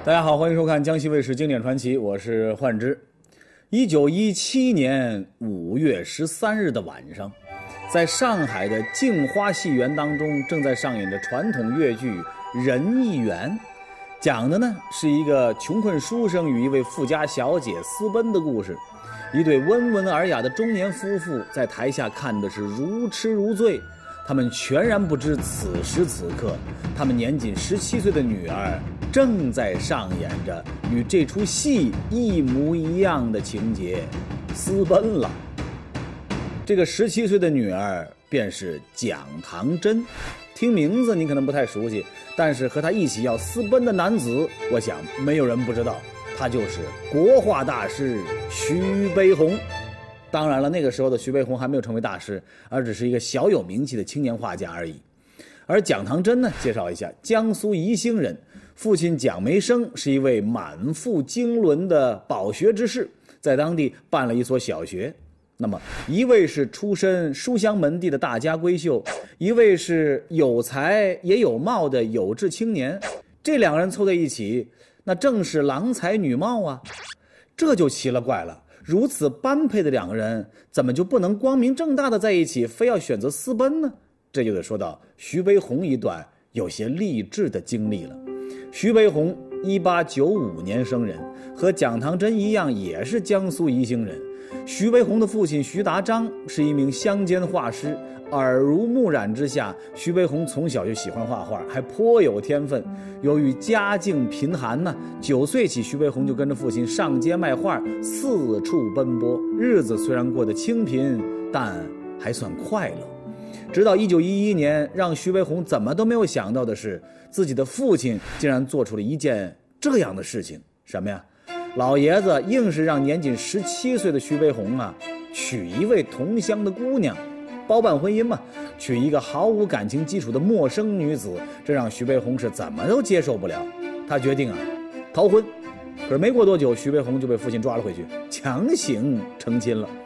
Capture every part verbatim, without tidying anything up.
大家好，欢迎收看江西卫视经典传奇，我是幻之。一九一七年五月十三日的晚上，在上海的镜花戏园当中，正在上演着传统越剧《仁义园》，讲的呢是一个穷困书生与一位富家小姐私奔的故事。一对温文尔雅的中年夫妇在台下看的是如痴如醉，他们全然不知此时此刻，他们年仅十七岁的女儿正在上演着与这出戏一模一样的情节，私奔了。这个十七岁的女儿便是蒋唐真，听名字你可能不太熟悉，但是和她一起要私奔的男子，我想没有人不知道，他就是国画大师徐悲鸿。当然了，那个时候的徐悲鸿还没有成为大师，而只是一个小有名气的青年画家而已。而蒋唐真呢，介绍一下，江苏宜兴人，父亲蒋梅生是一位满腹经纶的饱学之士，在当地办了一所小学。那么一位是出身书香门第的大家闺秀，一位是有才也有貌的有志青年，这两个人凑在一起，那正是郎才女貌啊。这就奇了怪了，如此般配的两个人，怎么就不能光明正大的在一起，非要选择私奔呢？这就得说到徐悲鸿一段有些励志的经历了。徐悲鸿一八九五年生人，和蒋唐真一样，也是江苏宜兴人。徐悲鸿的父亲徐达章是一名乡间画师，耳濡目染之下，徐悲鸿从小就喜欢画画，还颇有天分。由于家境贫寒呢，九岁起徐悲鸿就跟着父亲上街卖画，四处奔波，日子虽然过得清贫，但还算快乐。直到一九一一年，让徐悲鸿怎么都没有想到的是，自己的父亲竟然做出了一件这样的事情。什么呀？老爷子硬是让年仅十七岁的徐悲鸿啊，娶一位同乡的姑娘，包办婚姻嘛，娶一个毫无感情基础的陌生女子，这让徐悲鸿是怎么都接受不了。他决定啊，逃婚。可是没过多久，徐悲鸿就被父亲抓了回去，强行成亲了。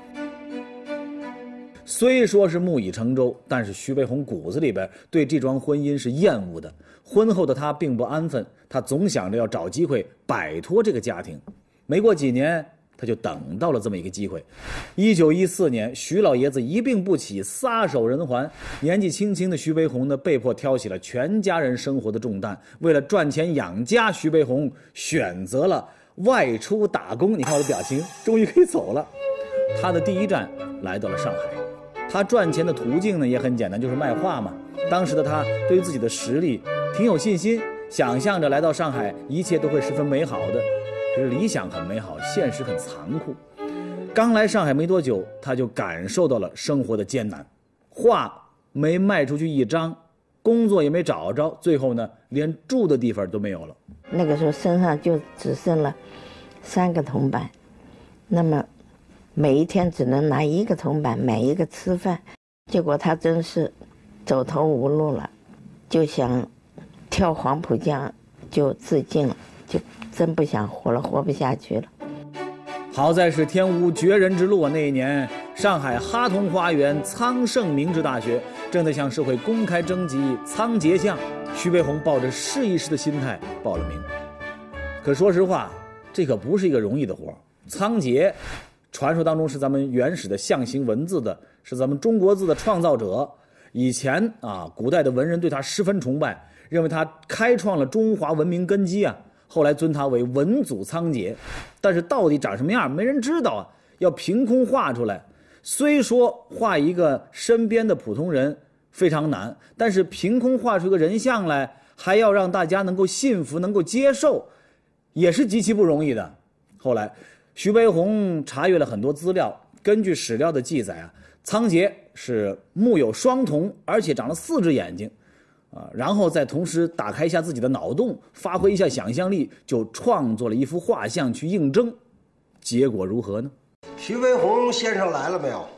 虽说是木已成舟，但是徐悲鸿骨子里边对这桩婚姻是厌恶的。婚后的他并不安分，他总想着要找机会摆脱这个家庭。没过几年，他就等到了这么一个机会。一九一四年，徐老爷子一病不起，撒手人寰。年纪轻轻的徐悲鸿呢，被迫挑起了全家人生活的重担。为了赚钱养家，徐悲鸿选择了外出打工。你看我的表情，终于可以走了。他的第一站来到了上海。他赚钱的途径呢也很简单，就是卖画嘛。当时的他对于自己的实力挺有信心，想象着来到上海一切都会十分美好的。可是理想很美好，现实很残酷。刚来上海没多久，他就感受到了生活的艰难，画没卖出去一张，工作也没找着，最后呢连住的地方都没有了。 那个时候身上就只剩了三个铜板，那么每一天只能拿一个铜板买一个吃饭，结果他真是走投无路了，就想跳黄浦江就自尽了，就真不想活了，活不下去了。 好在是天无绝人之路啊！那一年，上海哈同花园苍圣明治大学正在向社会公开征集仓颉相，徐悲鸿抱着试一试的心态报了名。可说实话，这可不是一个容易的活。仓颉传说当中是咱们原始的象形文字的，是咱们中国字的创造者。以前啊，古代的文人对他十分崇拜，认为他开创了中华文明根基啊。后来尊他为文祖仓颉，但是到底长什么样没人知道啊，要凭空画出来。虽说画一个身边的普通人非常难，但是凭空画出一个人像来，还要让大家能够信服能够接受，也是极其不容易的。后来徐悲鸿查阅了很多资料，根据史料的记载啊，仓颉是目有双瞳，而且长了四只眼睛啊，然后再同时打开一下自己的脑洞，发挥一下想象力，就创作了一幅画像去应征。结果如何呢？ 徐悲鸿先生来了没有？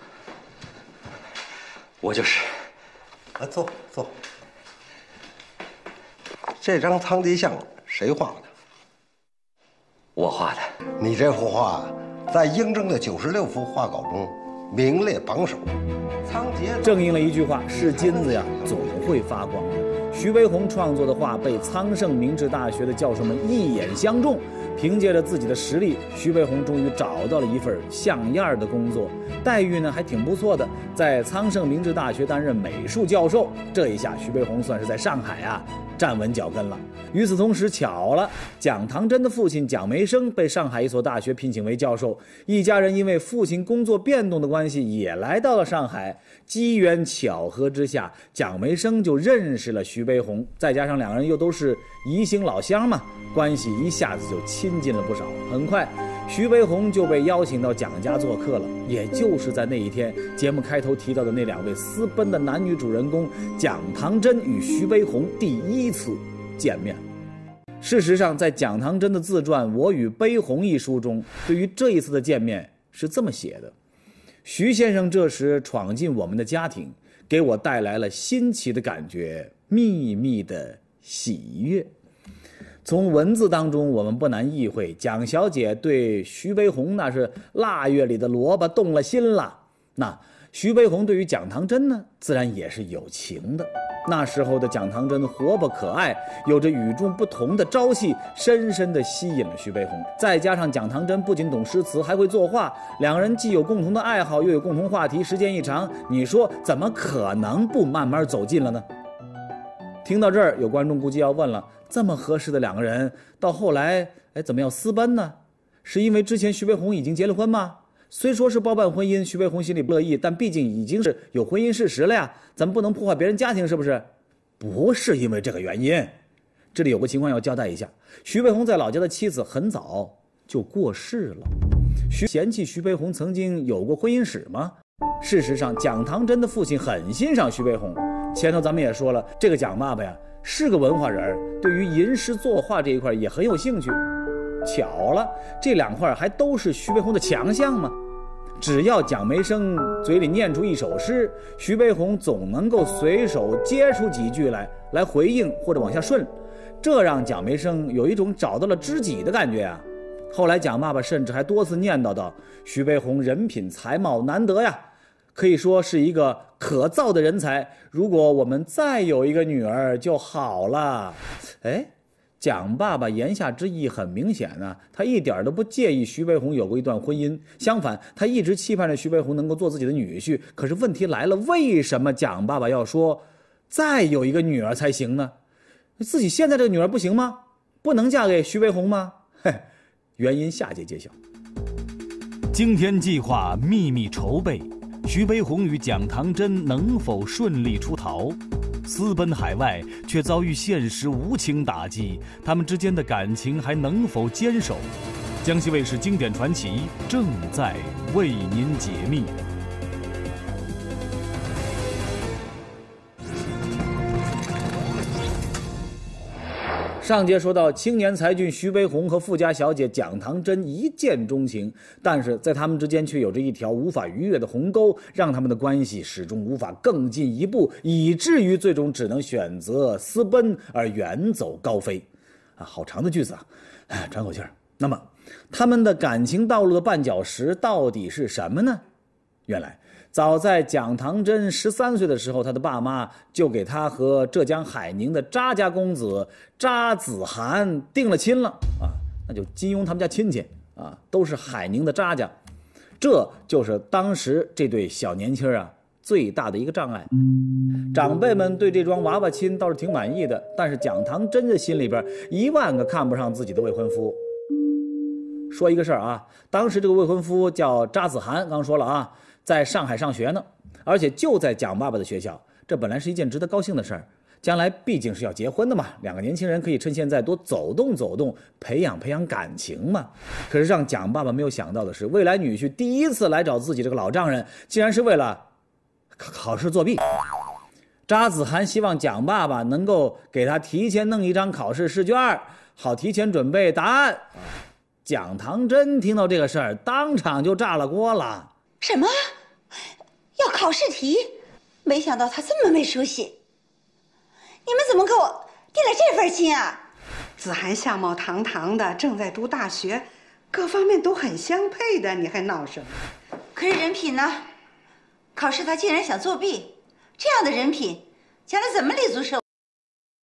我就是。 啊，坐坐。这张仓颉像谁画的？ 我画的。 你这幅画在应征的九十六幅画稿中名列榜首。仓颉正应了一句话：是金子呀，总会发光的。 徐悲鸿创作的画被苍圣明治大学的教授们一眼相中。凭借着自己的实力，徐悲鸿终于找到了一份像样的工作，待遇呢还挺不错的，在苍圣明治大学担任美术教授。这一下，徐悲鸿算是在上海啊站稳脚跟了。与此同时，巧了，蒋唐真的父亲蒋梅生被上海一所大学聘请为教授，一家人因为父亲工作变动的关系，也来到了上海。机缘巧合之下，蒋梅生就认识了徐悲鸿，再加上两个人又都是宜兴老乡嘛，关系一下子就亲近了不少。很快，徐悲鸿就被邀请到蒋家做客了。也就是在那一天，节目开头提到的那两位私奔的男女主人公蒋唐真与徐悲鸿第一次见面。事实上，在蒋唐真的自传《我与悲鸿》一书中，对于这一次的见面是这么写的：徐先生这时闯进我们的家庭，给我带来了新奇的感觉，秘密的喜悦。从文字当中，我们不难意会，蒋小姐对徐悲鸿那是腊月里的萝卜动了心了。那徐悲鸿对于蒋唐真呢，自然也是有情的。那时候的蒋唐真活泼可爱，有着与众不同的朝气，深深地吸引了徐悲鸿。再加上蒋唐真不仅懂诗词，还会作画，两个人既有共同的爱好，又有共同话题，时间一长，你说怎么可能不慢慢走近了呢？听到这儿，有观众估计要问了，这么合适的两个人，到后来哎怎么要私奔呢？是因为之前徐悲鸿已经结了婚吗？虽说是包办婚姻，徐悲鸿心里不乐意，但毕竟已经是有婚姻事实了呀，咱们不能破坏别人家庭，是不是？不是因为这个原因。这里有个情况要交代一下，徐悲鸿在老家的妻子很早就过世了。徐嫌弃徐悲鸿曾经有过婚姻史吗？事实上，蒋唐真的父亲很欣赏徐悲鸿。前头咱们也说了，这个蒋爸爸呀是个文化人，对于吟诗作画这一块也很有兴趣。巧了，这两块还都是徐悲鸿的强项嘛。只要蒋梅生嘴里念出一首诗，徐悲鸿总能够随手接出几句来来回应或者往下顺，这让蒋梅生有一种找到了知己的感觉啊。后来蒋爸爸甚至还多次念叨到，徐悲鸿人品才貌难得呀，可以说是一个可造的人才，如果我们再有一个女儿就好了。哎，蒋爸爸言下之意很明显啊，他一点都不介意徐悲鸿有过一段婚姻，相反，他一直期盼着徐悲鸿能够做自己的女婿。可是问题来了，为什么蒋爸爸要说再有一个女儿才行呢？自己现在这个女儿不行吗？不能嫁给徐悲鸿吗？嘿，原因下节揭晓。 惊天计划秘密筹备，徐悲鸿与蒋唐真能否顺利出逃？私奔海外却遭遇现实无情打击，他们之间的感情还能否坚守？江西卫视经典传奇正在为您解密。 上节说到，青年才俊徐悲鸿和富家小姐蒋唐真一见钟情，但是在他们之间却有着一条无法逾越的鸿沟，让他们的关系始终无法更进一步，以至于最终只能选择私奔而远走高飞。啊，好长的句子啊！哎，喘口气儿。那么，他们的感情道路的绊脚石到底是什么呢？原来，早在蒋唐真十三岁的时候，他的爸妈就给他和浙江海宁的查家公子查子涵定了亲了啊，那就金庸他们家亲戚啊，都是海宁的查家，这就是当时这对小年轻啊最大的一个障碍。长辈们对这桩娃娃亲倒是挺满意的，但是蒋唐真的心里边一万个看不上自己的未婚夫。说一个事儿啊，当时这个未婚夫叫查子涵，刚说了啊，在上海上学呢，而且就在蒋爸爸的学校，这本来是一件值得高兴的事儿。将来毕竟是要结婚的嘛，两个年轻人可以趁现在多走动走动，培养培养感情嘛。可是让蒋爸爸没有想到的是，未来女婿第一次来找自己这个老丈人，竟然是为了考考试作弊。查子涵希望蒋爸爸能够给他提前弄一张考试试卷，好提前准备答案。蒋唐真听到这个事儿，当场就炸了锅了。 什么？要考试题？没想到他这么没出息！你们怎么给我定了这份亲啊？ 子涵相貌堂堂的，正在读大学，各方面都很相配的，你还闹什么？ 可是人品呢？考试他竟然想作弊，这样的人品，将来怎么立足社会？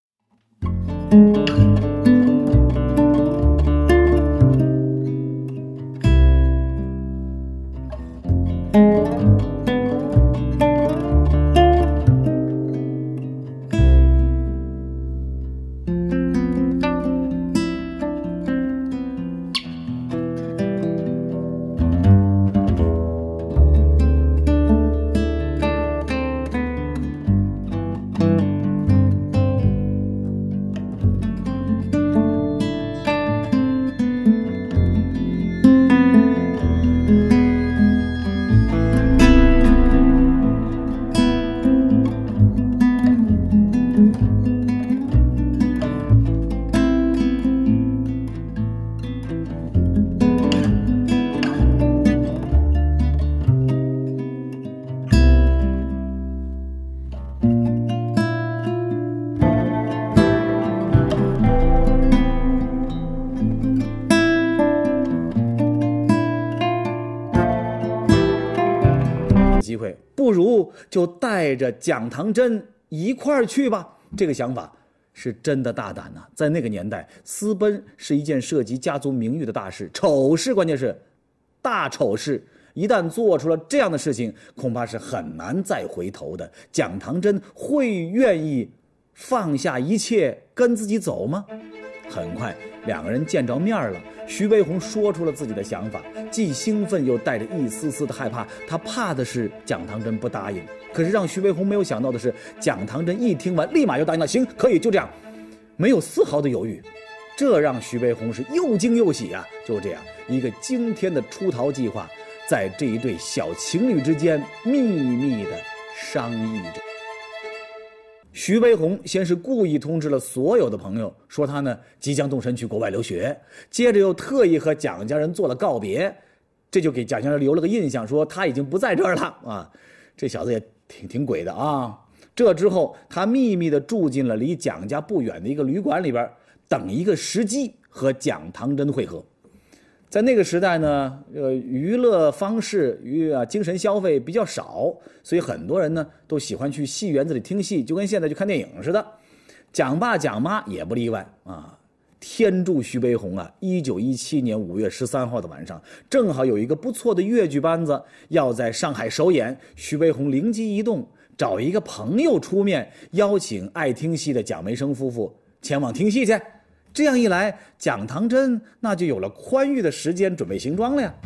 机会，不如就带着蒋唐真一块儿去吧。这个想法是真的大胆呐、啊！在那个年代，私奔是一件涉及家族名誉的大事，丑事，关键是大丑事。一旦做出了这样的事情，恐怕是很难再回头的。蒋唐真会愿意放下一切跟自己走吗？很快，两个人见着面了。徐悲鸿说出了自己的想法，既兴奋又带着一丝丝的害怕。他怕的是蒋唐真不答应，可是让徐悲鸿没有想到的是，蒋唐真一听完，立马就答应了。行，可以，就这样，没有丝毫的犹豫。这让徐悲鸿是又惊又喜啊！就这样，一个惊天的出逃计划，在这一对小情侣之间秘密的商议着。徐悲鸿先是故意通知了所有的朋友，说他呢即将动身去国外留学，接着又特意和蒋家人做了告别，这就给蒋家人留了个印象，说他已经不在这儿了啊。这小子也挺挺鬼的啊。这之后，他秘密地住进了离蒋家不远的一个旅馆里边，等一个时机和蒋唐真会合。在那个时代呢，呃，娱乐方式与啊精神消费比较少，所以很多人呢都喜欢去戏园子里听戏，就跟现在去看电影似的。蒋爸蒋妈也不例外啊。天助徐悲鸿啊！一九一七年五月十三号的晚上，正好有一个不错的越剧班子要在上海首演，徐悲鸿灵机一动，找一个朋友出面，邀请爱听戏的蒋梅生夫妇前往听戏去。这样一来，蒋唐真那就有了宽裕的时间准备行装了呀。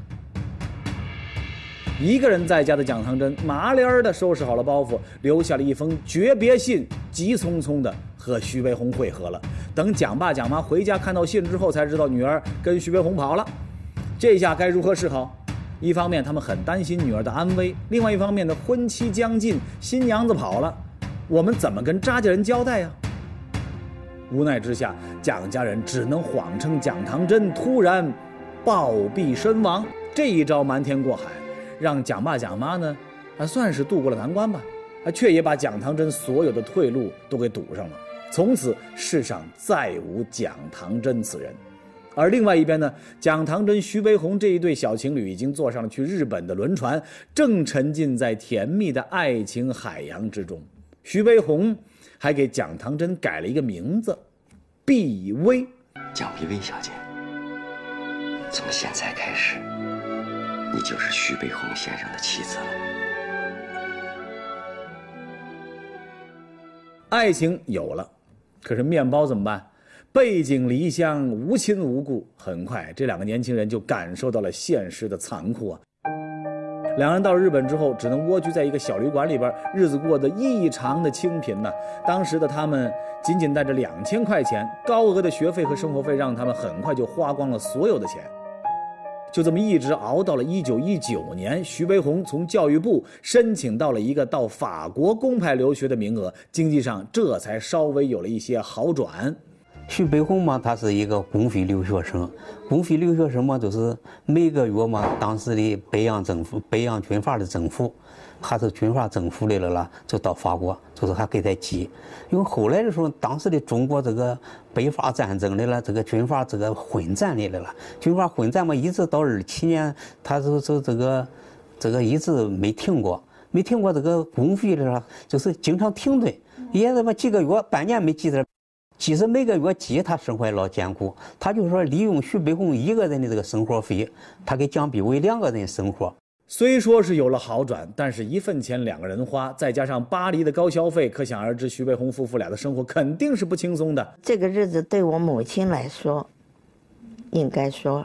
一个人在家的蒋唐真麻利儿的收拾好了包袱，留下了一封诀别信，急匆匆的和徐悲鸿会合了。等蒋爸蒋妈回家看到信之后，才知道女儿跟徐悲鸿跑了。这下该如何是好？一方面他们很担心女儿的安危，另外一方面呢，婚期将近，新娘子跑了，我们怎么跟扎家人交代呀？无奈之下，蒋家人只能谎称蒋唐真突然暴毙身亡。这一招瞒天过海，让蒋爸蒋妈呢还算是渡过了难关吧，却也把蒋唐真所有的退路都给堵上了。从此世上再无蒋唐真此人。而另外一边呢，蒋唐真、徐悲鸿这一对小情侣已经坐上了去日本的轮船，正沉浸在甜蜜的爱情海洋之中。徐悲鸿还给蒋唐真改了一个名字，碧薇。 蒋碧薇小姐，从现在开始，你就是徐悲鸿先生的妻子了。 爱情有了，可是面包怎么办？背井离乡，无亲无故。很快，这两个年轻人就感受到了现实的残酷啊！两人到了日本之后，只能蜗居在一个小旅馆里边，日子过得异常的清贫呢。当时的他们仅仅带着两千块钱，高额的学费和生活费让他们很快就花光了所有的钱。就这么一直熬到了一九一九年，徐悲鸿从教育部申请到了一个到法国公派留学的名额，经济上这才稍微有了一些好转。 徐悲鸿嘛，他是一个公费留学生，公费留学生嘛，就是每个月嘛，当时的北洋政府、北洋军阀的政府，还是军阀政府来了啦，就到法国，就是还给他寄。因为后来的时候，当时的中国这个北法战争来了，这个军阀这个混战来了啦，军阀混战嘛，一直到二七年，他就就这个这个一直没停过，没停过这个公费的啦，就是经常停顿，也他妈几个月、半年没寄点。其实每个月寄，他生活也老艰苦。他就说利用徐悲鸿一个人的这个生活费，他给蒋碧薇两个人生活。 虽说是有了好转，但是一分钱两个人花，再加上巴黎的高消费，可想而知，徐悲鸿夫妇俩的生活肯定是不轻松的。 这个日子对我母亲来说，应该说，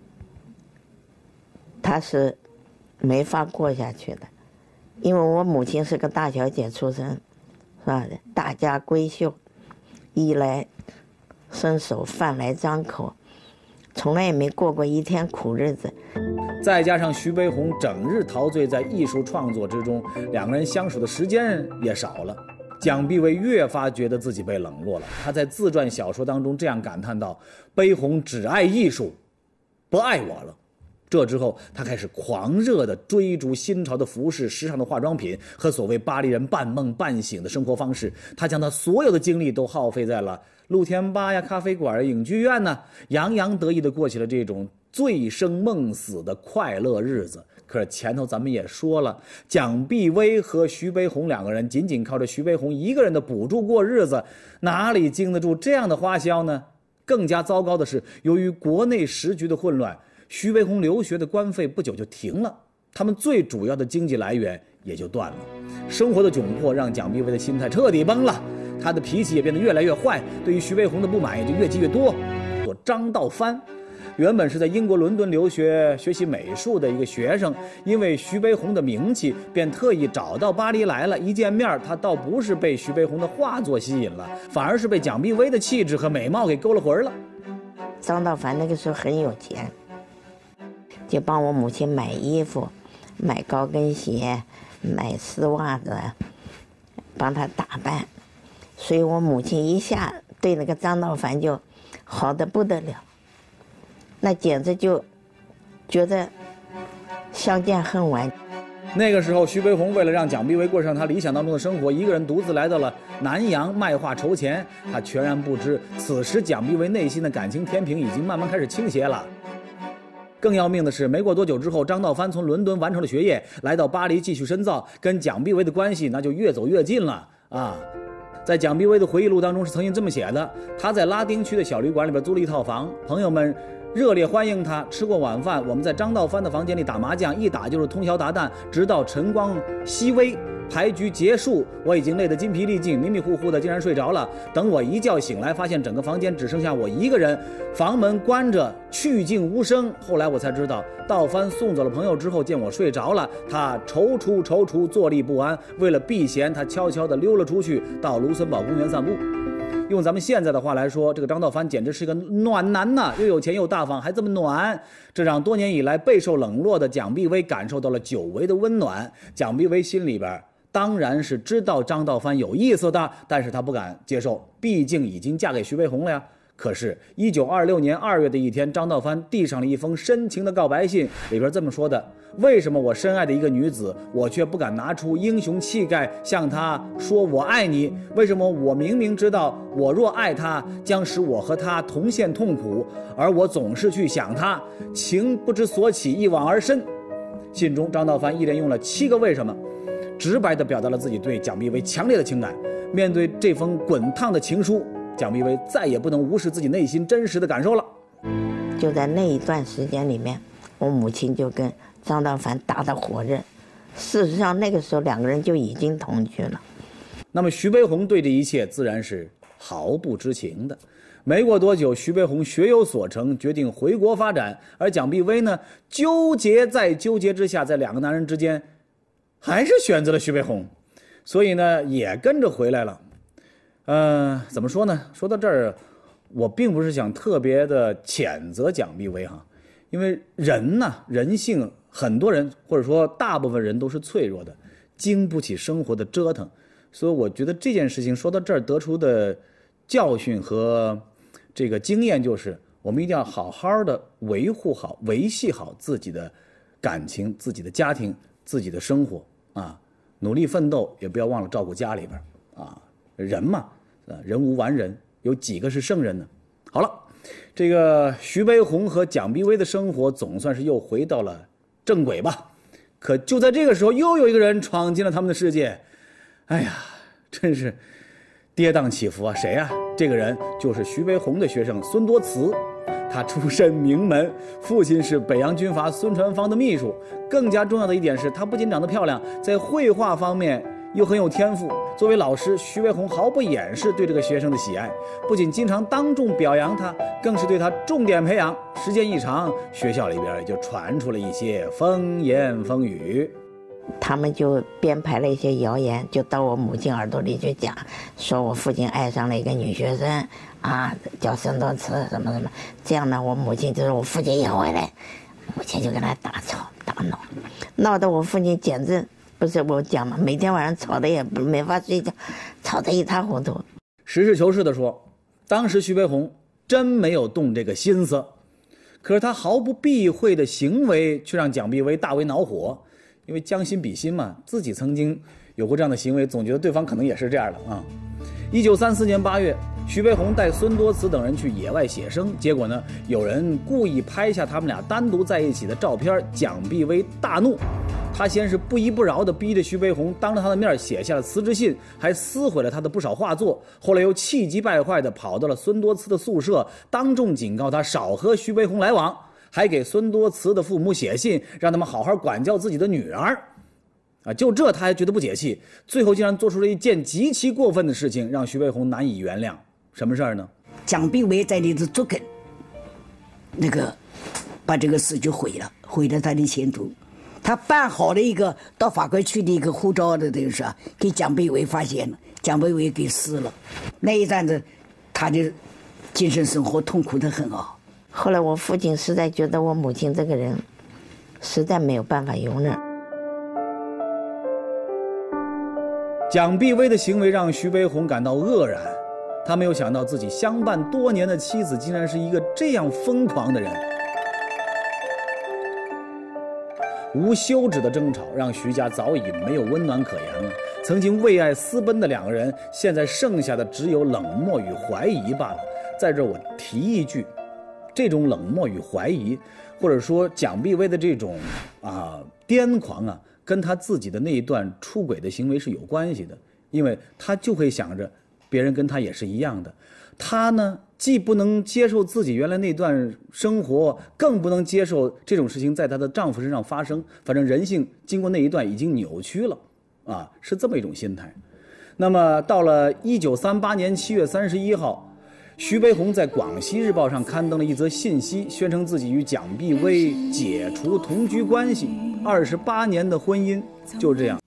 她是没法过下去的，因为我母亲是个大小姐出身，是吧？大家闺秀。衣来伸手，饭来张口，从来也没过过一天苦日子。 再加上徐悲鸿整日陶醉在艺术创作之中，两个人相处的时间也少了。蒋碧薇越发觉得自己被冷落了。他在自传小说当中这样感叹道：“悲鸿只爱艺术，不爱我了。”这之后，他开始狂热地追逐新潮的服饰、时尚的化妆品和所谓巴黎人半梦半醒的生活方式。他将他所有的精力都耗费在了露天吧呀、咖啡馆、影剧院呢，洋洋得意地过起了这种醉生梦死的快乐日子。可可是前头咱们也说了，蒋碧薇和徐悲鸿两个人仅仅靠着徐悲鸿一个人的补助过日子，哪里经得住这样的花销呢？更加糟糕的是，由于国内时局的混乱，徐悲鸿留学的官费不久就停了，他们最主要的经济来源也就断了。生活的窘迫让蒋碧薇的心态彻底崩了，他的脾气也变得越来越坏，对于徐悲鸿的不满也就越积越多。张道藩原本是在英国伦敦留学学习美术的一个学生，因为徐悲鸿的名气，便特意找到巴黎来了。一见面，他倒不是被徐悲鸿的画作吸引了，反而是被蒋碧薇的气质和美貌给勾了魂了。 张道藩那个时候很有钱，就帮我母亲买衣服、买高跟鞋、买丝袜子，帮他打扮。所以我母亲一下对那个张道藩就好得不得了，那简直就觉得相见恨晚。 那个时候，徐悲鸿为了让蒋碧薇过上他理想当中的生活，一个人独自来到了南洋卖画筹钱。他全然不知，此时蒋碧薇内心的感情天平已经慢慢开始倾斜了。更要命的是，没过多久之后，张道藩从伦敦完成了学业，来到巴黎继续深造，跟蒋碧薇的关系那就越走越近了啊。在蒋碧薇的回忆录当中是曾经这么写的：他在拉丁区的小旅馆里边租了一套房，朋友们热烈欢迎他。吃过晚饭，我们在张道藩的房间里打麻将，一打就是通宵达旦，直到晨光熹微。牌局结束，我已经累得筋疲力尽，迷迷糊糊的竟然睡着了。等我一觉醒来，发现整个房间只剩下我一个人，房门关着，去静无声。后来我才知道，道藩送走了朋友之后，见我睡着了，他踌躇踌躇，坐立不安。为了避嫌，他悄悄地溜了出去，到卢森堡公园散步。用咱们现在的话来说，这个张道藩简直是个暖男呐，又有钱又大方，还这么暖，这让多年以来备受冷落的蒋碧薇感受到了久违的温暖。蒋碧薇心里边当然是知道张道藩有意思的，但是他不敢接受，毕竟已经嫁给徐悲鸿了呀。可是一九二六年二月的一天，张道藩递上了一封深情的告白信，里边这么说的：为什么我深爱的一个女子，我却不敢拿出英雄气概向她说我爱你？为什么我明明知道我若爱她，将使我和她同陷痛苦，而我总是去想她，情不知所起，一往而深。信中张道藩一连用了七个为什么，直白地表达了自己对蒋碧薇强烈的情感。面对这封滚烫的情书，蒋碧薇再也不能无视自己内心真实的感受了。 就在那一段时间里面，我母亲就跟张道藩打得火热。事实上，那个时候两个人就已经同居了。 那么徐悲鸿对这一切自然是毫不知情的。没过多久，徐悲鸿学有所成，决定回国发展，而蒋碧薇呢，纠结在纠结之下，在两个男人之间，还是选择了徐悲鸿，所以呢，也跟着回来了。呃，怎么说呢？说到这儿，我并不是想特别的谴责蒋碧薇哈，因为人呢，人性，很多人或者说大部分人都是脆弱的，经不起生活的折腾，所以我觉得这件事情说到这儿得出的教训和这个经验就是，我们一定要好好的维护好、维系好自己的感情、自己的家庭、自己的生活啊，努力奋斗，也不要忘了照顾家里边啊，人嘛。人无完人，有几个是圣人呢？好了，这个徐悲鸿和蒋碧薇的生活总算是又回到了正轨吧。可就在这个时候，又有一个人闯进了他们的世界。哎呀，真是跌宕起伏啊！谁啊？这个人就是徐悲鸿的学生孙多慈。他出身名门，父亲是北洋军阀孙传芳的秘书。更加重要的一点是，他不仅长得漂亮，在绘画方面又很有天赋。作为老师，徐悲鸿毫不掩饰对这个学生的喜爱，不仅经常当众表扬他，更是对他重点培养。时间一长，学校里边也就传出了一些风言风语。 他们就编排了一些谣言，就到我母亲耳朵里去讲，说我父亲爱上了一个女学生啊，叫孙多慈什么什么。这样呢，我母亲就说我父亲也回来，母亲就跟他大吵大闹，闹得我父亲简直。不是我讲嘛，每天晚上吵得也没法睡觉，吵得一塌糊涂。 实事求是地说，当时徐悲鸿真没有动这个心思，可是他毫不避讳的行为却让蒋碧薇大为恼火。因为将心比心嘛，自己曾经有过这样的行为，总觉得对方可能也是这样的啊。一九三四年八月， 徐悲鸿带孙多慈等人去野外写生，结果呢，有人故意拍下他们俩单独在一起的照片，蒋碧薇大怒。他先是不依不饶地逼着徐悲鸿当着他的面写下了辞职信，还撕毁了他的不少画作。后来又气急败坏地跑到了孙多慈的宿舍，当众警告他少和徐悲鸿来往，还给孙多慈的父母写信，让他们好好管教自己的女儿。啊，就这他还觉得不解气，最后竟然做出了一件极其过分的事情，让徐悲鸿难以原谅。什么事儿呢？ 蒋碧薇在那里作梗，那个把这个事就毁了，毁了他的前途。他办好了一个到法国去的一个护照的，等于说给蒋碧薇发现了，蒋碧薇给撕了。那一阵子，他的精神生活痛苦得很啊。 后来我父亲实在觉得我母亲这个人，实在没有办法容忍。 蒋碧薇的行为让徐悲鸿感到愕然。他没有想到自己相伴多年的妻子竟然是一个这样疯狂的人。无休止的争吵让徐家早已没有温暖可言了。曾经为爱私奔的两个人，现在剩下的只有冷漠与怀疑罢了。在这我提一句，这种冷漠与怀疑，或者说蒋碧薇的这种啊癫狂啊，跟他自己的那一段出轨的行为是有关系的。因为他就会想着别人跟他也是一样的，他呢既不能接受自己原来那段生活，更不能接受这种事情在她的丈夫身上发生。反正人性经过那一段已经扭曲了啊，是这么一种心态。那么到了一九三八年七月三十一号，徐悲鸿在《广西日报》上刊登了一则信息，宣称自己与蒋碧薇解除同居关系，二十八年的婚姻就这样